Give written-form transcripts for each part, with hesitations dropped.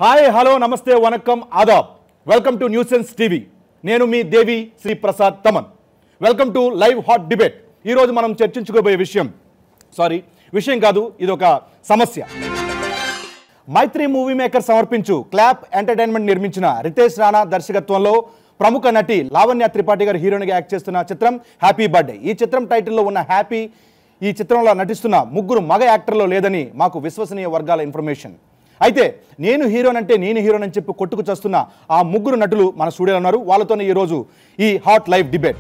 Hi hello నమస్తే వనక్కం ఆదాబ్ వెల్కమ్ టు న్యూసెన్స్ టీవీ. నేను మీ Devi Sri Prasad Thaman. Welcome to live hot debate. ఈరోజు మనం చర్చించుకోబోయే విషయం కాదు, ఇది ఒక సమస్య. మైత్రి మూవీ మేకర్ సమర్పించు క్లాప్ ఎంటర్టైన్మెంట్ నిర్మించిన రితేష్ రాణా దర్శకత్వంలో ప్రముఖ నటి లావణ్య త్రిపాఠి గారు హీరోయిన్గా యాక్ట్ చేస్తున్న చిత్రం హ్యాపీ బర్త్డే. ఈ చిత్రం టైటిల్లో ఉన్న హ్యాపీ ఈ చిత్రంలో నటిస్తున్న ముగ్గురు మగ యాక్టర్లో లేదని మాకు విశ్వసనీయ వర్గాల ఇన్ఫర్మేషన్. అయితే నేను హీరోన్ అని చెప్పి కొట్టుకు చేస్తున్న ఆ ముగ్గురు నటులు మన స్టూడియోలో ఉన్నారు. వాళ్ళతోనే ఈరోజు ఈ హాట్ లైవ్ డిబేట్.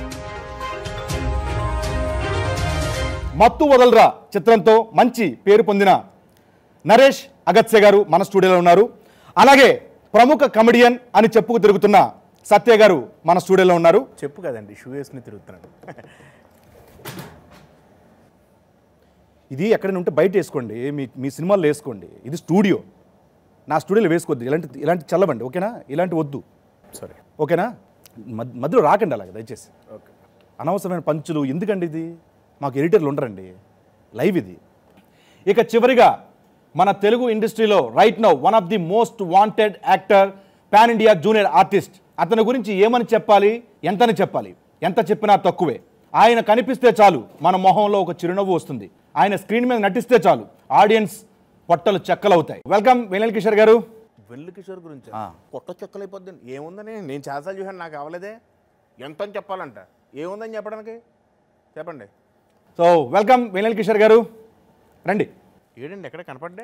మత్తు వదలరా చిత్రంతో మంచి పేరు పొందిన నరేష్, అగస్త్య గారు మన స్టూడియోలో ఉన్నారు. అలాగే ప్రముఖ కమెడియన్ అని చెప్పుకు తిరుగుతున్న సత్య గారు మన స్టూడియోలో ఉన్నారు. చెప్పు కదండి, షూ వేసుకుని తిరుగుతున్నాడు. ఇది ఎక్కడైనా ఉంటే బయట వేసుకోండి, మీ సినిమాల్లో వేసుకోండి. ఇది స్టూడియో, నా స్టూడియోలో వేసుకోవద్దు. ఇలాంటి చల్లవండి, ఓకేనా? ఇలాంటి వద్దు, సరే ఓకేనా? మధ్యలో రాకండి అలాగే దయచేసి. ఓకే, అనవసరమైన పంచులు ఎందుకండి? ఇది మాకు ఎడిటర్లు ఉండరండి, లైవ్ ఇది. ఇక చివరిగా మన తెలుగు ఇండస్ట్రీలో right now one of the most wanted actor, pan India junior artist. అతని గురించి ఏమని చెప్పాలి, ఎంతని చెప్పాలి? ఎంత చెప్పినా తక్కువే. ఆయన కనిపిస్తే చాలు మన మొహంలో ఒక చిరునవ్వు వస్తుంది. ఆయన స్క్రీన్ మీద నటిస్తే చాలు ఆడియన్స్ పొట్టలు చెక్కలవుతాయి. వెల్కమ్ వెన్నెల కిషోర్ గారు. వెన్నెల కిషోర్ గురించి పొట్ట చెక్కలైపోద్ది ఏముందని నేను చాలాసార్లు చూసాను, నాకు అవ్వలేదే. ఎంత అని చెప్పాలంట, ఏముందని చెప్పడానికి చెప్పండి. సో వెల్కమ్ వెన్నెల కిషోర్ గారు, రండి. ఏడండి ఎక్కడ కనపడ్డే?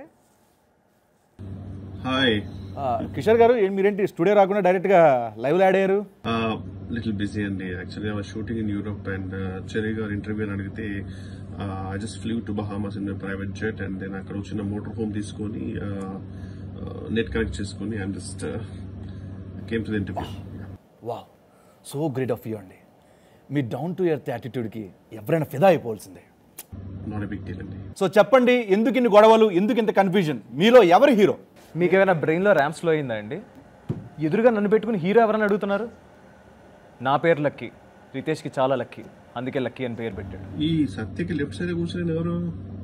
హాయ్ కిషోర్ గారు, మీరేంటి స్టూడియో రాకుండా డైరెక్ట్గా లైవ్లో యాడ్ అయ్యారు? లిటిల్ బిజీ అండి. Actually I was shooting in Europe and Cherry గారు ఇంటర్వ్యూ అని అడిగితే I just flew to Bahamas in my private jet and then అక్కడ వచ్చిన మోటార్ హోమ్ తీసుకొని నెట్ కనెక్ట్ చేసుకొని I just came to the interview. Wow, so great of you అండి. మీ down to earth యాటిట్యూడ్కి ఎవరైనా ఫిదా అయిపోవాల్సిందే. నాట్ ఎ బిగ్ డీల్ అండి. సో చెప్పండి, ఎందుకు ఇన్ని గొడవలు, ఎందుకు ఇంత కన్ఫ్యూజన్? మీలో ఎవరు హీరో? మీకు ఏమైనా బ్రెయిన్లో ర్యామ్ స్లో అయిందా అండి? ఎదురుగా నన్ను పెట్టుకుని హీరో ఎవరని అడుగుతున్నారు? నా పేరు లక్కీ, రితేష్కి చాలా లక్కీ, అందుకే లక్కీ అని పేరు పెట్టాడు. ఈ సత్యకి లెఫ్ట్ సైడ్ కూర్చొని ఎవరు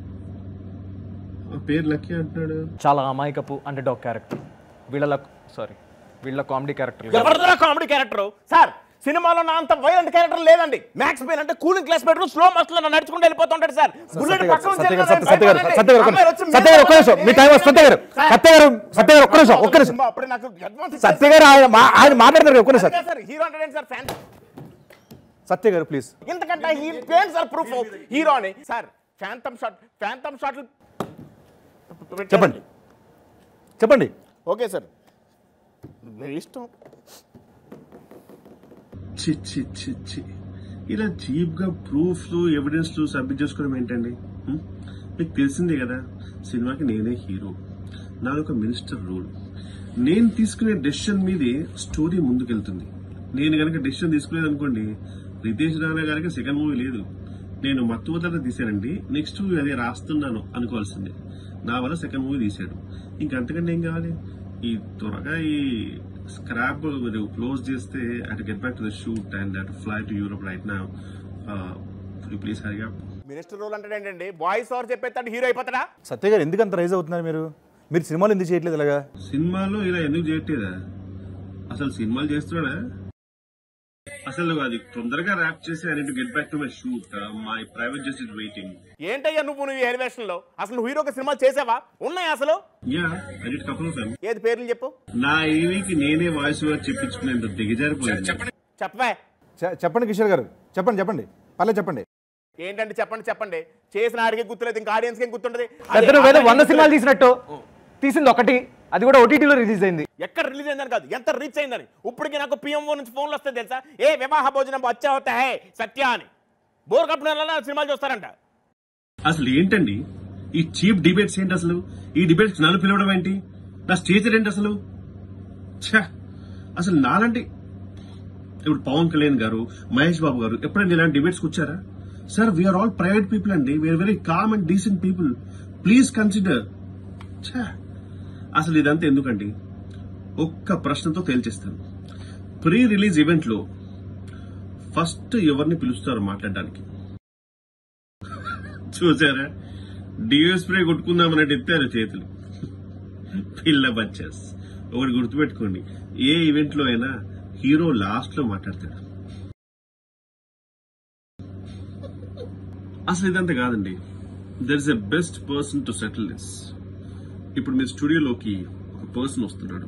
ఆ పేరు లక్కీ అంటున్నాడు? చాలా అమాయకపు అండర్ డాగ్ క్యారెక్టర్. వీళ్ళ కామెడీ క్యారెక్టర్. ఎవరిదో కామెడీ క్యారెక్టర్ సార్. సినిమాలో నా అంత వైలెంట్ క్యారెక్టర్ లేదండి. మ్యాక్స్ పెయిన్ అంటే cooling glass bedroom slow motion లో నడుచుకుంటూ వెళ్ళిపోతుంటాడు సార్. బుల్లెట్ పక్కన ఆయన మాట్లాడతారు. హీరో అంటే సార్ ఫ్యాన్ సత్య గారు ప్లీజ్. ఇంతకంటే సార్ ప్రూఫ్ హీరో అని సార్. ఫ్యాంటమ్ షాట్ చెప్పండి. ఓకే సార్, మీ ఇష్టం. ఇలా చీప్ గా ప్రూఫ్లు ఎవిడెన్స్లు సబ్మిట్ చేసుకోవడం ఏంటండి? మీకు తెలిసిందే కదా, సినిమాకి నేనే హీరో, నాదొక మినిస్టర్ రూల్. నేను తీసుకునే డెసిషన్ మీదే స్టోరీ ముందుకెళ్తుంది. నేను కనుక డెసిషన్ తీసుకోలేదు అనుకోండి, రితేష్ రాణా గారికి సెకండ్ మూవీ లేదు. నేను మత్తు వదల తీశానండి, నెక్స్ట్ మూవీ అదే రాస్తున్నాను అనుకోవాల్సిందే. నా వల్ల సెకండ్ మూవీ తీశాడు, ఇంకంతకంటే ఏం కావాలి? ఈ త్వరగా ఈ స్క్రాప్ క్లోజ్ చేస్తే I to get back to the shoot and I to fly to Europe right now. Please hurry up. Minister role అంటే ఏంటండి? బాయ్స్ ఓవర్ చెప్పేస్తాడు, హీరో అయిపోతాడా? సత్య గారు ఎందుకు అంత రైజ్ అవుతున్నారు? మీరు సినిమాలు ఎందుకు చేయట్లేదు? ఇలాగా సినిమాలో ఇలా ఎందుకు చేయట్లేదా? అసలు సినిమాలు చేస్తున్నాడా? అసలు అది తొందరగా ర్యాప్ చేసి I need to get back to my shoot. My private jet is waiting. ఏంటయ్యా నువ్వు ఎలివేషన్ లో అసలు నువ్వు హీరోకి సినిమా చేసావా? ఉన్నాయా అసలు? Yeah, I did couple of them. ఏది పేర్లు చెప్పు. నా ఈవీకి నేనే వాయిస్ ఓవర్ చెప్పించుకునేంత దిగజారిపోయింది. చెప్పండి కిషోర్ గారు, చెప్పండి పర్లేదు చెప్పండి. ఏంటంటే చెప్పండి. చేసిన ఆడికి గుర్తులేదు, ఇంకా ఆడియన్స్ ఏం గుర్తుంటది? 100 సినిమాలు తీసినట్టు తీసింది ఒకటి, అది కూడా ఓటీటీలో రిలీజ్ అయింది. ఎక్కడ రిలీజ్ అయిందని కాదు, ఎంత రీచ్ అయిందని. ఇప్పటికి నాకు పిఎంఓ నుంచి ఫోన్లు వస్తాయి తెలుసా, ఏ వివాహ భోజనం అచ్చా అవుతా హే సత్య అని. బోర్ కప్పిన సినిమాలు చూస్తారంట. అసలు ఏంటండి ఈ చీప్ డిబేట్స్? ఏంటి అసలు ఈ డిబేట్స్? నన్ను పిలవడం ఏంటి? నా స్టేచర్ ఏంటి అసలు? అసలు నాలంటే ఇప్పుడు పవన్ కళ్యాణ్ గారు, మహేష్ బాబు గారు ఎప్పుడైనా ఇలాంటి డిబేట్స్కి వచ్చారా? Sir, we're all private people అండి, we're very calm and decent people, please consider. అసలు ఇదంతా ఎందుకండి? ఒక్క ప్రశ్నతో తేల్చేస్తాను. ప్రీ రిలీజ్ ఈవెంట్ లో ఫస్ట్ ఎవరిని పిలుస్తారు మాట్లాడడానికి? చూసారా, డియో స్ప్రే కొట్టుకుందామన్నట్టు ఎత్తారు చేతులు. పిల్ల బచ్చెస్. ఒకటి గుర్తుపెట్టుకోండి, ఏ ఈవెంట్ లో అయినా హీరో లాస్ట్ లో మాట్లాడతాడు. అసలు ఇదంతా కాదండి. There is a best person to settle this. ఇప్పుడు మీ స్టూడియోలోకి ఒక పర్సన్ వస్తున్నాడు.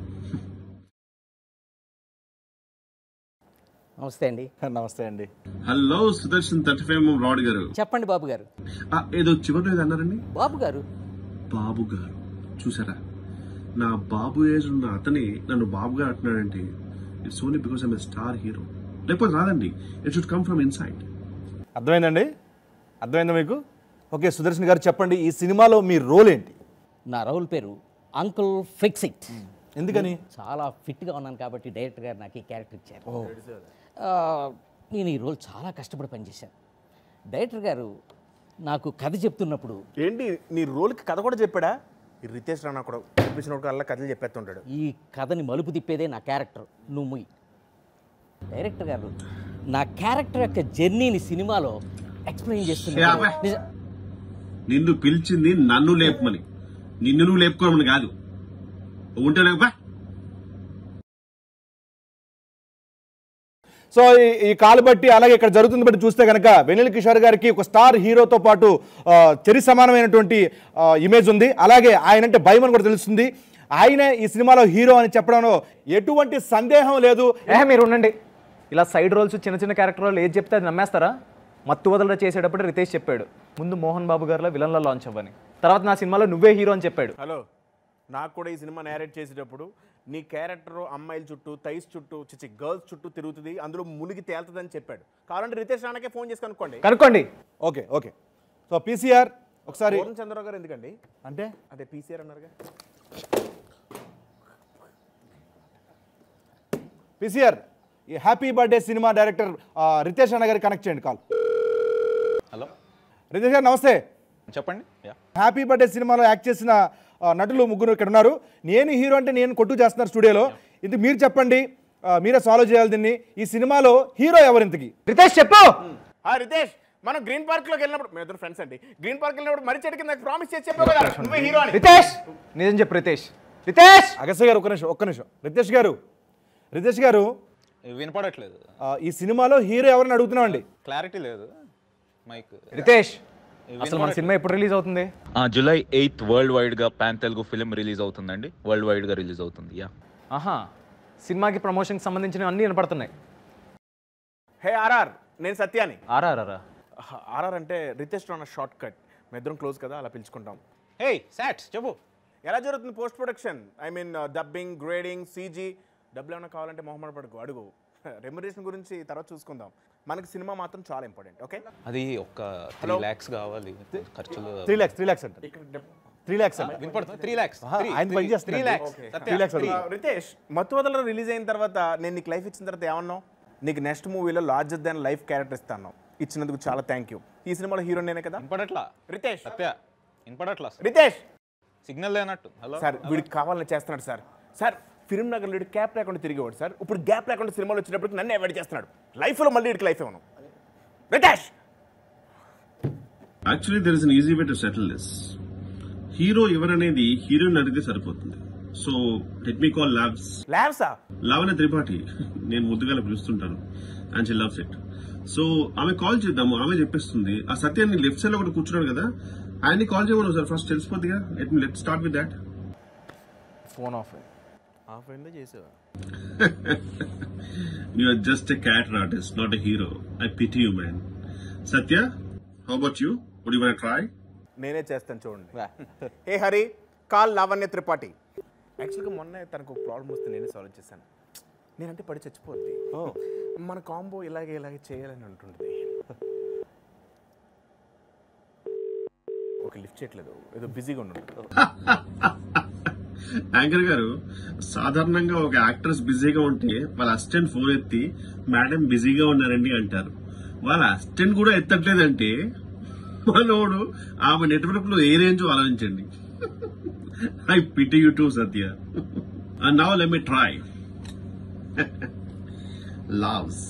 నమస్తే అండి. నమస్తే అండి. హలో సుదర్శన్ 35 రాడ్ గారు. చెప్పండి బాబు గారు. ఏదో చివరిలో ఏదో అన్నారండి. బాబు గారు. బాబు గారు చూసారా, నా బాబు ఏజ్ ఉన్న అతనే నన్ను బాబు గారు అంటున్నాడంటే it's only because I'm a star hero. లేకపోతే రాదండి, it should come from inside. అర్థమైందండి? అర్థమైందా మీకు? ఓకే సుదర్శన్ గారు చెప్పండి, ఈ సినిమాలో మీ రోల్ ఏంటి? నా రోల్ పేరు అంకుల్ ఫిక్స్ ఇట్. ఎందుకని? చాలా ఫిట్గా ఉన్నాను కాబట్టి డైరెక్టర్ గారు నాకు ఈ క్యారెక్టర్ ఇచ్చారు. నేను ఈ రోల్ చాలా కష్టపడి పనిచేశాను. డైరెక్టర్ గారు నాకు కథ చెప్తున్నప్పుడు ఏంటి నీ రోల్కి కథ కూడా చెప్పాడా? ఈ రితేష్ రానా కూడా చూపించినప్పుడు అలా కథలు చెప్పేస్తుంటాడు. ఈ కథని మలుపు తిప్పేదే నా క్యారెక్టర్. నువ్వు ముయ్. డైరెక్టర్ గారు నా క్యారెక్టర్ యొక్క జర్నీని సినిమాలో ఎక్స్ప్లెయిన్ చేస్తున్నారు. నిన్ను పిలిచింది నన్ను లేపమని, నిన్ను నువ్వు లేపుకోమని కాదు. ఉంటే లేపా. సో ఈ కాలు బట్టి అలాగే ఇక్కడ జరుగుతుంది బట్టి చూస్తే కనుక వెన్నెల కిషోర్ గారికి ఒక స్టార్ హీరోతో పాటు చెరి సమానమైనటువంటి ఇమేజ్ ఉంది. అలాగే ఆయన అంటే భయం అని కూడా తెలుస్తుంది. ఆయనే ఈ సినిమాలో హీరో అని చెప్పడంలో ఎటువంటి సందేహం లేదు. మీరు ఉండండి. ఇలా సైడ్ రోల్స్, చిన్న చిన్న క్యారెక్టర్ రోల్ ఏది చెప్తే అది నమ్మేస్తారా? మత్తు వదలరా చేసేటప్పుడు రితేష్ చెప్పాడు, ముందు మోహన్ బాబు గారిలో విలన్లో లాంచ్ అవ్వని, తర్వాత నా సినిమాలో నువ్వే హీరో అని చెప్పాడు. హలో, నాకు కూడా ఈ సినిమా నేరేట్ చేసేటప్పుడు నీ క్యారెక్టర్ అమ్మాయిల చుట్టూ, థైస్ చుట్టూ, గర్ల్స్ చుట్టూ తిరుగుతుంది, అందులో మునిగి తేలుతుందని చెప్పాడు. కావాలంటే రితేష్ రానాకే ఫోన్ చేసి కనుక్కోండి. Okay okay. సో పీసీఆర్ ఒకసారి. చంద్రరావు గారు ఎందుకండి? అంటే అదే పీసీఆర్ అన్నారుగా. పీసీఆర్, ఈ happy birthday cinema director Ritesh Rana గారికి కనెక్ట్ చేయండి కాల్. హలో రితేష్ గారు నమస్తే. చెప్పండి. హ్యాపీ బర్త్డే సినిమాలో యాక్ట్ చేసిన నటులు ముగ్గురు ఇక్కడ ఉన్నారు. నేను హీరో అంటే నేను కొట్టు చేస్తున్నారు స్టూడియోలో. ఇది మీరు చెప్పండి, మీరే సాల్వ్ చేయాలి దీన్ని. ఈ సినిమాలో హీరో ఎవరు ఇంతకి? రితేష్ చెప్పు. రితేష్, మనం గ్రీన్ పార్క్ లోకి వెళ్ళినప్పుడు, మీ ఇద్దరు ఫ్రెండ్స్ అండి, గ్రీన్ పార్క్ వెళ్ళినప్పుడు మరి చెట్టు కింద ప్రామిస్ చేసి చెప్పావు కదా నువ్వే హీరో అని. రితేష్ నిజం చెప్పు. రితేష్. రితేష్. అగస్త్య గారు ఒక్క నిమిషం. రితేష్ గారు వినపడట్లేదు. ఈ సినిమాలో హీరో ఎవరిని అడుగుతున్నాం అండి. క్లారిటీ లేదు మైక్. రితేష్, అసలు మన సినిమా ఎప్పుడు రిలీజ్ అవుతుంది? జూలై 8 వరల్డ్ వైడ్ గా పాన్ తెలుగు ఫిల్మ్ రిలీజ్ అవుతుందండి. వరల్డ్ వైడ్ గా రిలీజ్ అవుతుంది. ఆహా, సినిమాకి ప్రమోషన్ సంబంధించిన అన్ని వినపడుతున్నాయి. హే ఆర్ఆర్, నేను సత్యాని. ఆర్ఆర్ అంటే రితేష్ రానా షార్ట్ కట్. మీ ఇద్దరం క్లోజ్ కదా, అలా పిలుచుకుంటాం. హే సాట్ చెప్పు, ఎలా జరుగుతుంది post production? I mean dubbing, grading, CG. డబ్బులు ఏమైనా కావాలంటే మొహమాట పడుకో, అడుగు. రెమ్యునరేషన్ గురించి తర్వాత చూసుకుందాం. మనకి సినిమా మాత్రం చాలా ఇంపార్టెంట్. ఓకే, అది ఒక 3 lakhs కావాలి ఖర్చులు. 3 lakhs అంటే 3 lakhs అంటే వినపడుతుంది. 3 lakhs. ఆయన పని చేస్తున్నారు. 3 lakhs. 3 lakhs. రితేష్, మత్తు వదల రిలీజ్ అయిన తర్వాత నేను నీకు లైఫ్ ఇచ్చిన తర్వాత ఏమన్నావు? నీకు నెక్స్ట్ మూవీలో లార్జర్ దాన్ లైఫ్ క్యారెక్టర్ ఇస్తాను. ఇచ్చినందుకు చాలా థ్యాంక్ యూ. ఈ సినిమాలో హీరో నేనే కదా. వినపడట్లా రితేష్. సత్య వినపడట్లా. రితేష్ సిగ్నల్ లేనట్టు. హలో సార్, వీడికి కావాలని చేస్తున్నాడు సార్. సార్, ఫిల్మ్ నగర్ వీడు క్యాప్ లేకుండా తిరిగేవాడు సార్. ఇప్పుడు గ్యాప్ లేకుండా సినిమాలు వచ్చినప్పటికి నన్ను అవాయిడ్ చేస్తున్నాడు. లైఫ్లో మళ్ళీ వీడికి లైఫ్ ఇవ్వను. Ritesh, actually there is an easy way to settle this. Hero ఎవరనేది హీరోయిన్ అడిగితే సరిపోతుంది. So let me call Lavsa Lavanya Tripathi, నేను ముద్దుగా పిలుస్తుంటాను, and she loves it. So ఆమె కాల్ చేద్దాము, ఆమె చెప్పేస్తుంది. ఆ సత్యాన్ని లెఫ్ట్ సైడ్ లో కూడా కూర్చున్నాడు కదా, ఆయన్ని కాల్ చేయమను సార్, ఫస్ట్ తెలిసిపోద్దిగా. Let start with that. Phone off అయిందో చేసావా? You are just a character artist, not a hero. I pity you, man. Satya, how about you? Would you want to try? నేనే చేస్తాను చూడండి. ఏ Hari, call Lavanya Tripathi. యాక్చువల్గా మొన్న తనకు ఒక ప్రాబ్లం వస్తే నేనే సాల్వ్ చేశాను. నేనంటే పడి చచ్చిపోద్ది. మన కాంబో ఇలాగే చేయాలని ఉంటుంది. ఒక లిఫ్ట్ చేయట్లేదు, ఏదో బిజీగా ఉంటుంది. యాంకర్ గారు, సాధారణంగా ఒక యాక్ట్రెస్ బిజీగా ఉంటే వాళ్ళ అసిస్టెంట్ ఫోన్ ఎత్తి మేడం బిజీగా ఉన్నారండి అంటారు. వాళ్ళ అసిస్టెంట్ కూడా ఎత్తట్లేదంటే మనోడు ఆమె నెట్వర్క్ లో ఏ రేంజ్ ఆలోచించండి. I pity you too Satya. And now let me try. Loves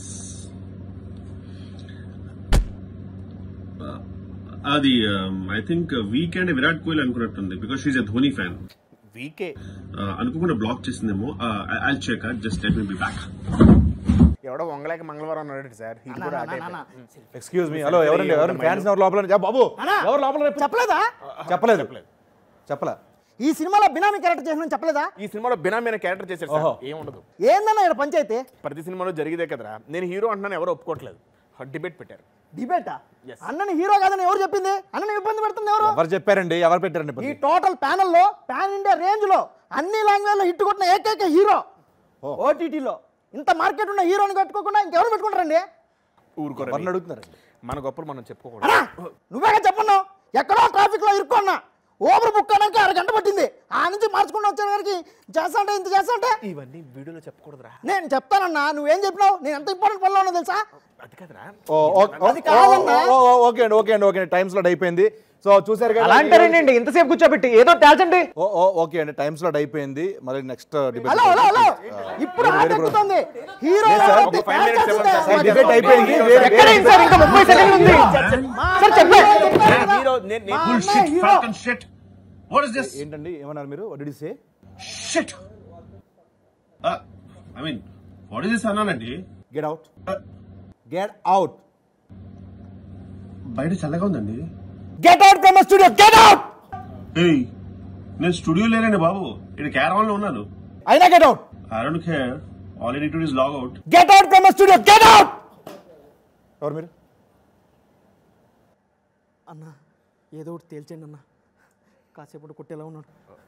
అది I think weekend Virat Kohli అనుకున్నట్టుంది, because she's a Dhoni fan. VK అనుకోకుండా బ్లాక్ చేసిందేమో. I'll check, just let me be back. ఎవడో వంగలేక మంగళవారం అన్నాడు సార్. ఇది కూడా ఎక్స్క్యూజ్ మీ, హలో ఎవరండి? ఫ్యాన్స్ లోపల బాబు ఎవరు లోపల చెప్పలేదా? చెప్పలే. ఈ సినిమాలో బినామీ క్యారెక్టర్ చేసిన చెప్పలేదా? ఈ సినిమాలో బినామీ అనే క్యారెక్టర్ చేశారు సార్. ఏముండదు. ఏందన్నా ఇక్కడ పంచాయతీ? ప్రతి సినిమాలో జరిగేదే కదరా. నేను హీరో అంటున్నాను, ఎవరు ఒప్పుకోవట్లేదు. డిబేట్ పెట్టారు. డిబేటా? అన్నని హీరో కాదని ఎవరు చెప్పింది? అన్నని ఇబ్బంది పెడుతుంది ఎవరు? ఎవరు చెప్పారండి? ఎవరు పెట్టారండి? ఈ టోటల్ ప్యానెల్ లో పాన్ ఇండియా రేంజ్ లో అన్ని లాంగ్వేజ్ లో హిట్ కొట్టిన ఏకైక హీరో ఓటీటీలో. ఇంత మార్కెట్ ఉన్న హీరోని కట్టుకోకుండా ఇంకెవరు పెట్టుకుంటారండి? ఊరుకోరని అడుగుతున్నారండి. మన గొప్పలు మనం చెప్పుకోకూడదు. నువ్వేగా చెప్పన్నావు, ఎక్కడో ట్రాఫిక్ లో ఇరుక్కున్నా, ఓవర్ బుక్ అవడానికి 6 గంట పట్టింది. ఆ నుంచి మార్చుకుంటూ వచ్చే గారికి చేస్తాంటే ఇంత చేస్తాంటే ఇవన్నీ వీడియోలో చెప్పకూడదురా. నేను చెప్తానన్నా, నువ్వేం చెప్పినావు? నేను ఎంత ఇంపార్టెంట్ పనిలో ఉన్నా తెలుసా? అది కదరా. ఓకే అండి, టైం స్లాట్ అయిపోయింది. సో చూసారు కదా, అలాంటారండి ఇంతసేపు కూర్చోబెట్టి ఏదో టాల్చండి. ఓకే అండి, టైం స్లాట్ అయిపోయింది. మరి నెక్స్ట్ డిబేట్. హలో ఇప్పుడు ఆటెక్కుతుంది. హీరో డిబేట్ అయిపోయింది. ఎక్కడైంది సార్? ఇంకా 30 సెకండ్లు ఉంది సార్. చెప్పండి. Bullshit, falcon shit. What is this? ఏంటండి ఏమన్నారు మీరు? What did you say? Shit. I mean, what is this అన్నానండి? Get out. Get out. బయట చల్లగా ఉందండి. Get out from the studio. Get out. ఏయ్, నేను స్టూడియో లేనండి బాబు, ఇక్కడ క్యారవాన్ లో ఉన్నాను. అయినా get out. I don't care. All I need to do is log out. Get out from the studio. Get out. ఎవరు మీరు? అన్నా ఏదో ఒకటి తేల్చండి అన్న, కాసేపు కొట్టేలా ఉన్నాడు.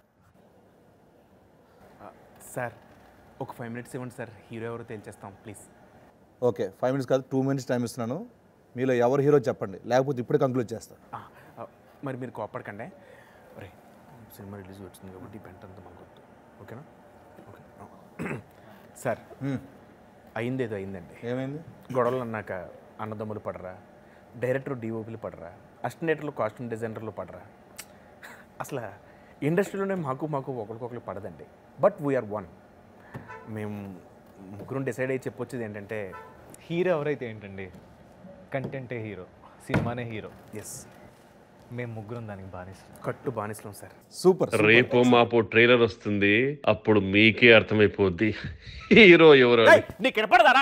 సార్ ఒక 5 minutes ఇవ్వండి సార్, హీరో ఎవరో తేల్చేస్తాం ప్లీజ్. ఓకే, 5 minutes కాదు, 2 minutes టైం ఇస్తున్నాను. మీలో ఎవరు హీరో చెప్పండి, లేకపోతే ఇప్పుడే కంక్లూడ్ చేస్తాను. మరి మీరు కోపడకండి. రే సినిమా రిలీజ్ వచ్చింది కాబట్టి పెంట అంతా మాకొద్దు, ఓకేనా? ఓకే సార్, అయిందేదో అయిందండి. ఏమైంది? గొడవలు అన్నాక అన్నదమ్ములు పడరా, డైరెక్టర్ డిఓపీలు పడరా, అసిస్టెంట్లు కాస్ట్యూమ్ డిజైనర్లు పడరా. అసలు ఇండస్ట్రీలోనే మాకు ఒకరికొకరు పడదండి. But we are one. మేము ముగ్గురు డిసైడ్ అయ్యి చెప్పొచ్చేది ఏంటంటే, హీరో ఎవరైతే ఏంటండి, కంటెంటే హీరో, సినిమానే హీరో. ఎస్, మేము ముగ్గురం దానికి బానిసలు, కట్టు బానిసలం సార్. సూపర్. రేపు మాపో ట్రైలర్ వస్తుంది, అప్పుడు మీకే అర్థమైపోద్ది హీరో ఎవరు. నీకు ఎడపడదారా?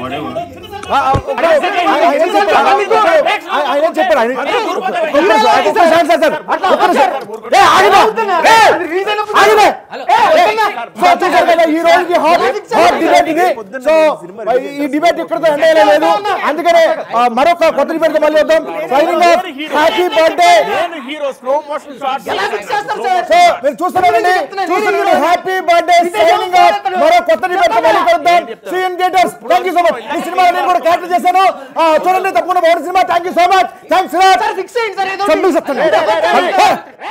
ఈ డిబేట్ ఇక్కడతో ఎండ్ అయ్యలేదు, అందుకనే మరొక కొత్త డిబేట్ మళ్ళీ వద్దాం. Signing off, happy birthday. మీరు చూస్తున్నారండి, హ్యాపీ బర్త్డే, సైనింగ్ ఆఫ్. మరో కొత్త డిబేట్ మళ్ళీ కలుద్దాం. See you in theatres. Thank you so much. ఈ సినిమా నేను కూడా క్యారెక్టర్ చేశాను, చూడండి తప్పకుండా బాగుంది సినిమా. Thank you so much. Thanks lot.